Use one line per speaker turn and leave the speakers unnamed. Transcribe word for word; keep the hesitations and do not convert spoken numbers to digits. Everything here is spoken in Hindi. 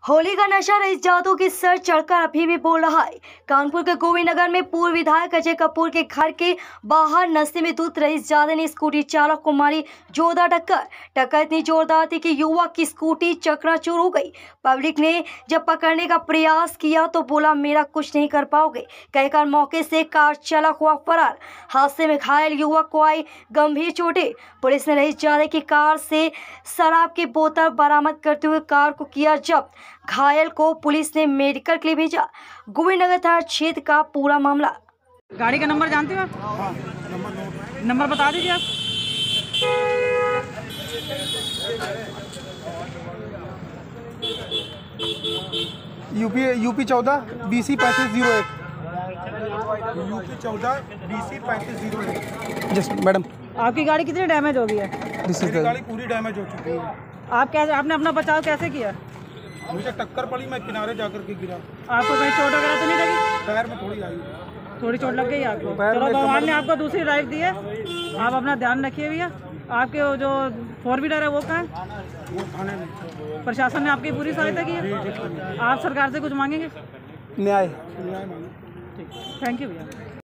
होली का नशा रईस जादव की सर चढ़कर अभी भी बोल रहा है। कानपुर के गोविंद नगर में पूर्व विधायक अजय कपूर के घर के बाहर नशे में धुत रईस जादव ने स्कूटी चालक को मारी जोरदार टक्कर। टक्कर इतनी जोरदार थी कि युवक की स्कूटी चकनाचूर हो गई। पब्लिक ने जब पकड़ने का प्रयास किया तो बोला मेरा कुछ नहीं कर पाओगे कहकर मौके से कार चालक हुआ फरार। हादसे में घायल युवक को आई गंभीर चोटें। पुलिस ने रईस जादव की कार से शराब की बोतल बरामद करते हुए कार को किया जब्त। घायल को पुलिस ने मेडिकल के लिए भेजा। गोविंद नगर थाना क्षेत्र का पूरा मामला।
गाड़ी का नंबर जानते हो आप?
हाँ, नंबर
नंबर बता दीजिए आप।
यूपी यूपी चौदह बी सी पैंतीस जीरो एक यूपी चौदह बी सी पैंतीस जीरो एक। जस्ट मैडम,
आपकी गाड़ी कितनी डैमेज हो गई है?
मेरी गाड़ी पूरी डैमेज हो चुकी है।
आप कैसे, आपने अपना बचाव कैसे किया?
मुझे टक्कर पड़ी, मैं किनारे जाकर के गिरा।
आपको कहीं चोट वगैरह तो नहीं लगी?
पैर में थोड़ी आई,
थोड़ी चोट लग गई आपको?
पैर
चलो
में
भगवान ने आपको दूसरी ड्राइव दी है, आप अपना ध्यान रखिए भैया। आपके वो जो फोर व्हीलर है वो कहाँ है?
वो थाने में।
प्रशासन ने आपकी पूरी सहायता की है? आप सरकार से कुछ मांगेंगे?
न्याय न्याय मांगे।
ठीक, थैंक यू भैया।